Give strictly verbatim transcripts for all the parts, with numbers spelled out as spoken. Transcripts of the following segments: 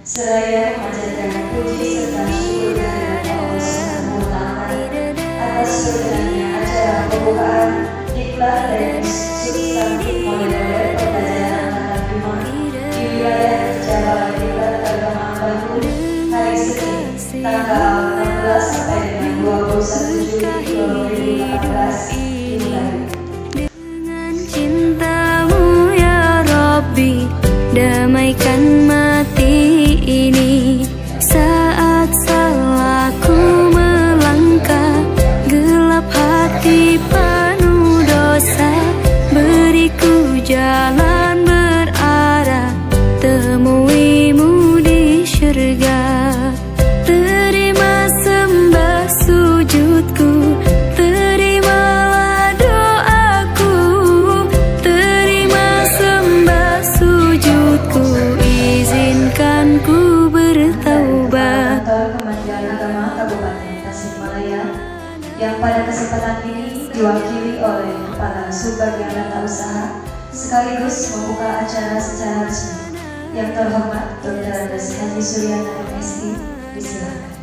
seraya memanjatkan puji serta syukur kehadirat Allah Subhanahu wa Ta'ala atas berjalannya acara pembukaan diklat dan substantif model-model pembelajaran anak Bima di wilayah Jawa Diklat Agama Bandung hari Senin tanggal enam belas sampai dengan dua puluh satu Juli dua ribu delapan belas dimulai. Dengan cintamu ya Rabbi, damaikan mati ini saat salahku melangkah, gelap hati penuh dosa, beriku jalan berarah temuimu di syurga. Terima sembah sujudku, terimalah doaku, terima sembah sujudku, izinkan ku bertaubat. Kantor Kementerian Agama Kabupaten Tasikmalaya yang pada kesempatan ini diwakili oleh Kepala Subbagian Tata Usaha sekaligus membuka acara secara resmi. Yang terhormat Doktor Andes Haji Suryana M Si, disilakan.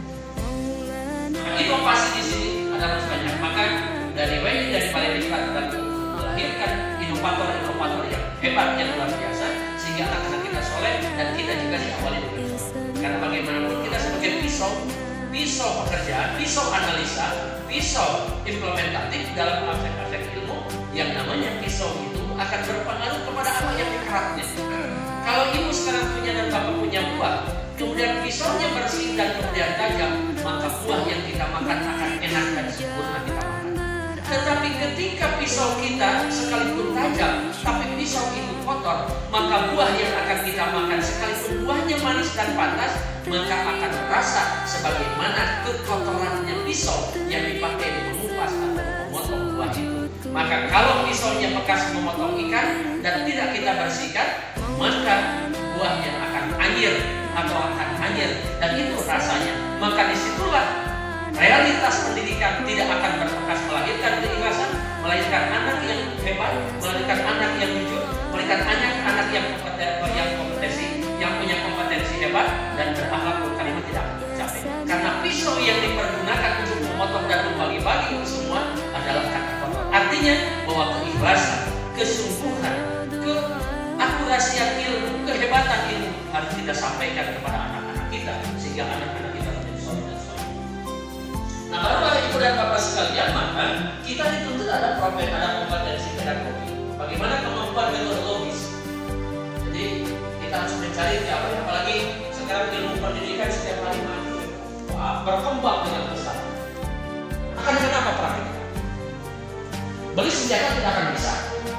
Inovasi di sini adalah banyak, maka dari W I dari Balai Diklat dan melahirkan inovator-inovator yang hebat yang luar biasa sehingga anak-anak kita soleh dan kita juga diawali dengan soleh. Karena bagaimanapun kita sebagai pisau, pisau pekerjaan, pisau analisa, pisau implementatif dalam aspek-aspek ilmu yang namanya pisau itu akan berpengaruh kepada apa yang dikeratnya. Kalau ibu sekarang punya dan bapak punya buah, kemudian pisaunya bersih dan kemudian tajam, maka buah yang kita makan akan enak dan sempurna kita makan. Tetapi ketika pisau kita sekalipun tajam, tapi pisau itu kotor, maka buah yang akan kita makan sekalipun buahnya manis dan panas, maka akan terasa sebagaimana kekotorannya pisau yang dipakai mengupas atau memotong buah itu. Maka kalau pisaunya bekas memotong ikan dan tidak kita bersihkan, maka buahnya akan anyir atau akan anyir dan itu rasanya. Maka disitulah realitas pendidikan tidak akan berbekas melahirkan keikhlasan, melahirkan anak yang hebat, melahirkan anak yang jujur, melahirkan anak-anak yang kompetensi, yang punya kompetensi hebat dan berakhlakul karimah tidak akan tercapai. Karena pisau yang dipergunakan untuk memotong dan membagi-bagi itu semua adalah kata kotor. Artinya bahwa keikhlasan, kesungguhan, keakurasian ilmu, kehebatan ilmu harus kita sampaikan kepada anak-anak kita sehingga anak-anak kita menjadi soleh dan soleh. Nah, barulah ibu dan bapak sekalian, maka kita dituntut ada profil, ada kompetensi pedagogi. Bagaimana kemampuan metodologis? Jadi kita harus mencari apa, apalagi sekarang ilmu pendidikan setiap hari maju, wah, berkembang dengan pesat. Akan dengan apa praktik? Beli senjata tidak akan bisa.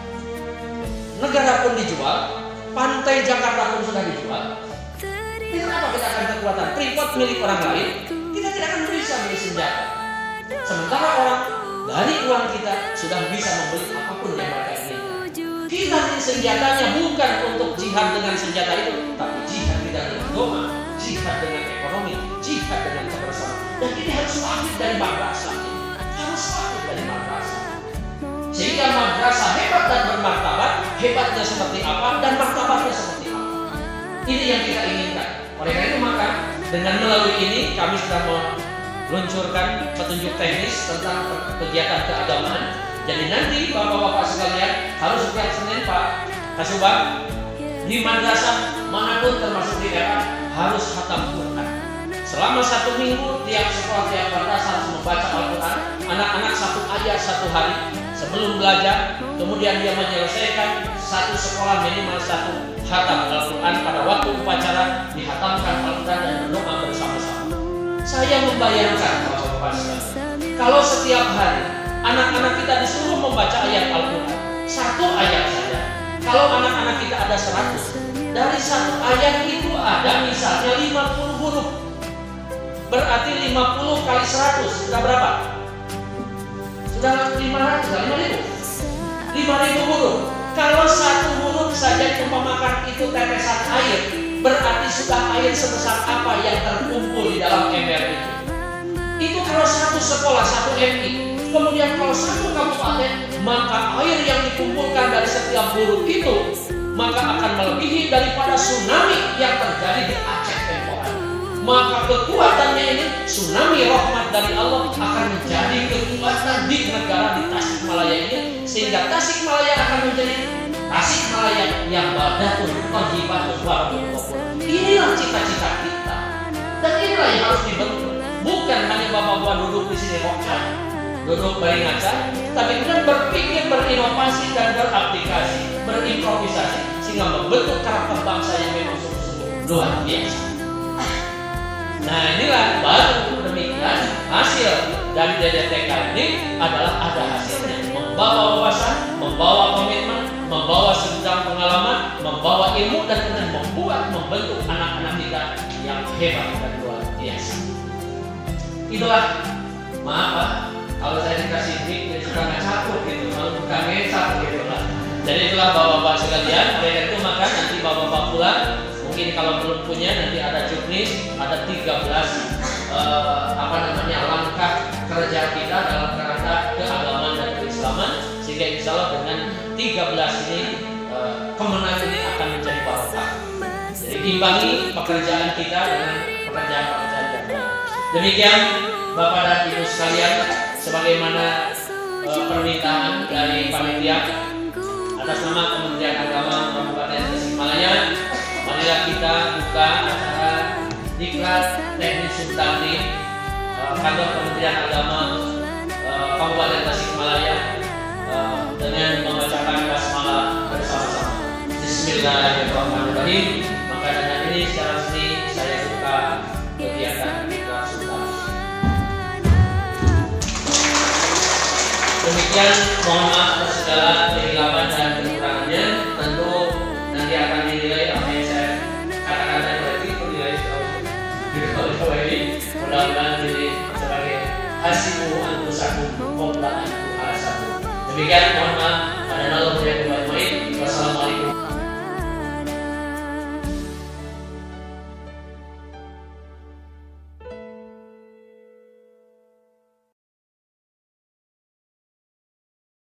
Negara pun dijual, pantai Jakarta pun sudah dijual. Kenapa kita akan kekuatan privat milik orang lain? Kita tidak akan bisa beli senjata. Sementara orang dari uang kita sudah bisa membeli apapun yang mereka inginkan. Kita senjatanya bukan untuk jihad dengan senjata itu, tapi jihad dengan doa, jihad dengan ekonomi, jihad dengan kebersamaan. Dan ini harus lahir dari madrasah. Harus lahir dari madrasah. Sehingga madrasah hebat dan bermartabat, hebatnya seperti apa dan martabatnya seperti apa. Ini yang kita inginkan. Oleh karena itu maka dengan melalui ini kami sudah meluncurkan petunjuk teknis tentang kegiatan keagamaan. Jadi nanti bapak-bapak sekalian harus setiap Senin Pak Kasubag di madrasah manapun termasuk di daerah harus khatam Quran. Selama satu minggu tiap sekolah tiap madrasah harus membaca Al-Quran. Anak-anak satu ayat satu hari sebelum belajar, kemudian dia menyelesaikan satu sekolah minimal satu khatam Al-Quran pada waktu upacara dihatamkan Al-Quran dan berdoa bersama-sama. Saya membayangkan bapak-bapak sekalian, kalau setiap hari anak-anak kita disuruh membaca ayat Al-Quran satu ayat saja, kalau anak-anak kita ada seratus, dari satu ayat itu ada misalnya lima puluh huruf, berarti lima puluh kali seratus sudah berapa? Sudah lima ratus, lima ribu, lima ribu huruf. Kalau satu huruf saja diumpamakan itu tetesan air, berarti sudah air sebesar apa yang terkumpul di dalam ember itu. Itu kalau satu sekolah, satu M I. Kemudian kalau satu kabupaten, maka air yang dikumpulkan dari setiap huruf itu maka akan melebihi daripada tsunami yang terjadi di Aceh. maka kekuatannya ini tsunami rahmat dari Allah akan menjadi kekuatan di negara di Tasikmalaya ini, sehingga Tasikmalaya akan menjadi Tasikmalaya yang baldatun thayyibatun warahmatun. Inilah cita-cita kita, dan inilah yang harus dibentuk. Bukan hanya bapak-bapak duduk di sini rokan, duduk bayi ngaca, tapi kemudian berpikir, berinovasi dan beraplikasi, berimprovisasi, sehingga membentuk karakter bangsa yang memang sungguh-sungguh luar biasa. Nah, inilah baru demikian hasil dari D D T K ini adalah ada hasilnya, membawa wawasan, membawa komitmen, membawa sejarah pengalaman, membawa ilmu, dan kemudian membuat membentuk anak-anak kita yang hebat dan luar biasa. Itulah, maaf Pak, kalau saya dikasih mic jadi suka nggak cakup gitu, malu bukan ngecap gitu lah. Jadi itulah bapak-bapak sekalian, mereka itu maka nanti bapak-bapak pulang, mungkin kalau belum punya nanti ada juknis, ada tiga belas uh, apa namanya langkah kerja kita dalam kerangka keagamaan dan keislaman, sehingga insya Allah dengan tiga belas ini uh, kemenangan ini akan menjadi barokah. Jadi imbangi pekerjaan kita dengan pekerjaan-pekerjaan yang lain. Demikian Bapak dan Ibu sekalian, sebagaimana uh, permintaan dari panitia atas nama Kementerian Agama Kabupaten Tasikmalaya, marilah kita buka acara Diklat Teknik Sultani uh, kantor Kementerian Agama uh, Kabupaten Tasikmalaya uh, dengan membacakan basmalah bersama-sama. Bismillahirrahmanirrahim. Maka dengan ini secara resmi saya buka kegiatan Diklat Sultani. Demikian, mohon maaf atas segala kehilapan dan kekurangannya. Tentu nanti akan dinilai apa yang saya katakan tadi, penilai kalau ini mudah-mudahan ini sebagai hasibu anfusakum qabla an tuhasabu. Demikian, mohon maaf.